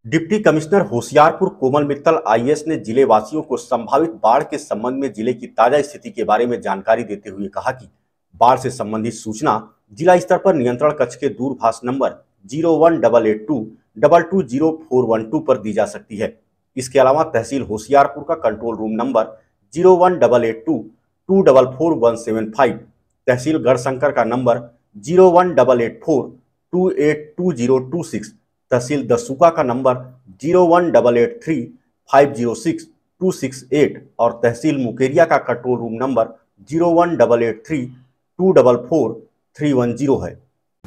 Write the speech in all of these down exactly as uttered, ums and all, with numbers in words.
Deputy commissioner Hoshiarpur Komal Mittal IAS ने जिले वासियों को संभावित बाढ़ के संबंध में जिले की ताजा स्थिति के बारे में जानकारी देते हुए कहा कि बाढ़ से संबंधित सूचना जिला स्तर पर नियंत्रण कक्ष के दूरभाष number zero one double eight two double two zero four one two पर दी जा सकती है। इसके अलावा तहसील होशियारपुर का control room number zero one double eight two two double four one seven five, तहसील गढ़शंकर का number zero one double eight four two eight two zero two six, तहसील दसूका का number zero one double eight three five zero six two six eight और तहसील मुकेरिया का control room number zero one double eight three two double four three one zero है।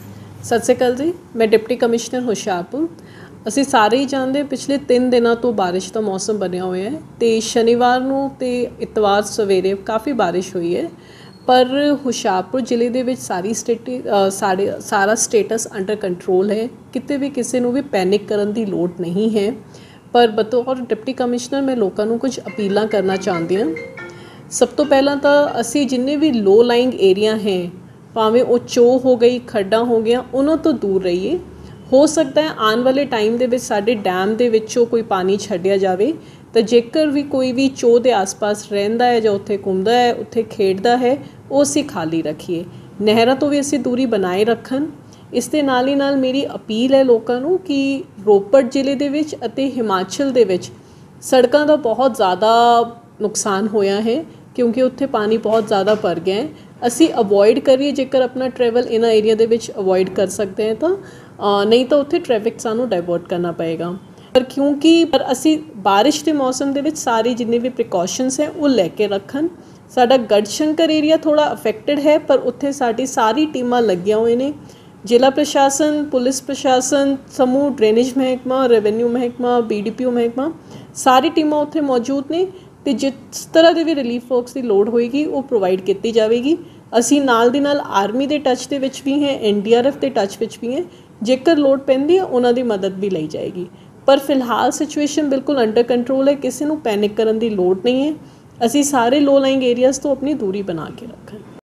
सत श्री अकाल जी, मैं deputy commissioner Hoshiarpur. ਅਸੀਂ ਸਾਰੇ ਹੀ ਜਾਣਦੇ ਪਿਛਲੇ ਤਿੰਨ ਦਿਨਾਂ ਤੋਂ ਬਾਰਿਸ਼ ਦਾ ਮੌਸਮ ਬਣਿਆ ਹੋਇਆ ਹੈ ਤੇ ਸ਼ਨੀਵਾਰ ਨੂੰ ਤੇ ਇਤਵਾਰ ਸਵੇਰੇ ਕਾਫੀ ਬਾਰਿਸ਼ ਹੋਈ ਹੈ, ਪਰ ਹੁਸ਼ਿਆਰਪੁਰ ਜ਼ਿਲ੍ਹੇ ਦੇ ਵਿੱਚ ਸਾਰੀ ਸਟੇਟੀ ਸਾਡੇ ਸਾਰਾ ਸਟੇਟਸ ਅੰਡਰ ਕੰਟਰੋਲ ਹੈ। ਕਿਤੇ ਵੀ ਕਿਸੇ ਨੂੰ ਵੀ ਪੈਨਿਕ ਕਰਨ ਦੀ ਲੋੜ ਨਹੀਂ ਹੈ। ਪਰ ਬਤੌਰ ਡਿਪਟੀ ਕਮਿਸ਼ਨਰ ਮੈਂ ਲੋਕਾਂ ਨੂੰ ਕੁਝ ਅਪੀਲਾਂ ਕਰਨਾ ਚਾਹੁੰਦੀ ਹਾਂ। ਸਭ ਤੋਂ ਪਹਿਲਾਂ ਤਾਂ ਅਸੀਂ ਜਿੰਨੇ ਵੀ ਲੋ ਲਾਈਂਗ ਏਰੀਆ ਹੈ, ਭਾਵੇਂ ਉਹ ਚੋ ਹੋ ਗਈ, ਖੱਡਾਂ ਹੋ ਗਈਆਂ, ਉਹਨਾਂ ਤੋਂ ਦੂਰ ਰਹੀਏ। ਹੋ ਸਕਦਾ ਹੈ ਆਉਣ ਵਾਲੇ ਟਾਈਮ ਦੇ ਵਿੱਚ ਸਾਡੇ ਡੈਮ ਦੇ ਵਿੱਚੋਂ ਕੋਈ ਪਾਣੀ ਛੱਡਿਆ ਜਾਵੇ ਤਾਂ ਜੇਕਰ ਵੀ ਕੋਈ ਵੀ ਚੋ ਦੇ ਆਸ-ਪਾਸ ਰਹਿੰਦਾ ਹੈ ਜਾਂ ਉੱਥੇ ਘੁੰਮਦਾ ਹੈ, ਉੱਥੇ ਖੇਡਦਾ ਹੈ, ਉਹ ਅਸੀਂ ਖਾਲੀ ਰੱਖੀਏ। ਨਹਿਰਾਂ ਤੋਂ ਵੀ ਅਸੀਂ ਦੂਰੀ ਬਣਾਏ ਰੱਖਣ। ਇਸ ਦੇ ਨਾਲ ਹੀ ਨਾਲ ਮੇਰੀ ਅਪੀਲ ਹੈ ਲੋਕਾਂ ਨੂੰ ਕਿ ਰੋਪੜ ਜ਼ਿਲ੍ਹੇ ਦੇ ਵਿੱਚ ਅਤੇ ਹਿਮਾਚਲ ਦੇ ਵਿੱਚ ਸੜਕਾਂ ਦਾ ਬਹੁਤ ਜ਼ਿਆਦਾ ਨੁਕਸਾਨ ਹੋਇਆ ਹੈ ਕਿਉਂਕਿ ਉੱਥੇ ਪਾਣੀ ਬਹੁਤ ਜ਼ਿਆਦਾ ਭਰ ਗਿਆ ਹੈ। ਅਸੀਂ ਅਵੋਇਡ ਕਰੀਏ, ਜੇਕਰ ਆਪਣਾ ਟਰੈਵਲ ਇਹਨਾਂ ਏਰੀਆ ਦੇ ਵਿੱਚ ਅਵੋਇਡ ਕਰ ਸਕਦੇ ਹਾਂ ਤਾਂ ਨਹੀਂ ਤਾਂ ਉੱਥੇ ਟ੍ਰੈਫਿਕ ਸਾਨੂੰ ਡਾਇਵਰਟ ਕਰਨਾ ਪਏਗਾ। ਪਰ ਕਿਉਂਕਿ ਪਰ ਅਸੀਂ ਬਾਰਿਸ਼ ਦੇ ਮੌਸਮ ਦੇ ਵਿੱਚ ਸਾਰੇ ਜਿੰਨੇ ਵੀ ਪ੍ਰੀਕਾਸ਼ਨਸ ਹੈ ਉਹ ਲੈ ਕੇ ਰੱਖਣ। ਸਾਡਾ ਗੜਸ਼ੰਕਰ ਏਰੀਆ ਥੋੜ੍ਹਾ ਅਫੈਕਟਡ ਹੈ, ਪਰ ਉੱਥੇ ਸਾਡੀ ਸਾਰੀ ਟੀਮਾਂ ਲੱਗੀਆਂ ਹੋਏ ਨੇ। ਜ਼ਿਲ੍ਹਾ ਪ੍ਰਸ਼ਾਸਨ, ਪੁਲਿਸ ਪ੍ਰਸ਼ਾਸਨ, ਸਮੂਹ ਡਰੇਨੇਜ ਮਹਿਕਮਾ, ਰੈਵਨਿਊ ਮਹਿਕਮਾ, ਬੀ ਡੀ ਪੀ ਓ ਮਹਿਕਮਾ, ਸਾਰੀ ਟੀਮਾਂ ਉੱਥੇ ਮੌਜੂਦ ਨੇ ਤੇ ਜਿਸ ਤਰ੍ਹਾਂ ਦੇ ਵੀ ਰਿਲੀਫ ਵਰਕਸ ਦੀ ਲੋੜ ਹੋਏਗੀ ਉਹ ਪ੍ਰੋਵਾਈਡ ਕੀਤੀ ਜਾਵੇਗੀ। ਅਸੀਂ ਨਾਲ ਦੀ ਨਾਲ ਆਰਮੀ ਦੇ ਟੱਚ ਦੇ ਵਿੱਚ ਵੀ ਹੈ, ਐਨ ਡੀ ਆਰ ਐਫ ਦੇ ਟੱਚ ਵਿੱਚ ਵੀ ਹੈ। ਜੇਕਰ ਲੋੜ ਪੈਂਦੀ ਹੈ ਉਹਨਾਂ ਦੀ ਮਦਦ ਵੀ ਲਈ ਜਾਏਗੀ। ਪਰ ਫਿਲਹਾਲ ਸਿਚੁਏਸ਼ਨ ਬਿਲਕੁਲ ਅੰਡਰ ਕੰਟਰੋਲ ਹੈ, ਕਿਸੇ ਨੂੰ ਪੈਨਿਕ ਕਰਨ ਦੀ ਲੋੜ ਨਹੀਂ ਹੈ। ਅਸੀਂ ਸਾਰੇ ਲੋ ਲਾਈਂਗ ਏਰੀਆਜ਼ ਤੋਂ ਆਪਣੀ ਦੂਰੀ ਬਣਾ ਕੇ ਰੱਖਣ।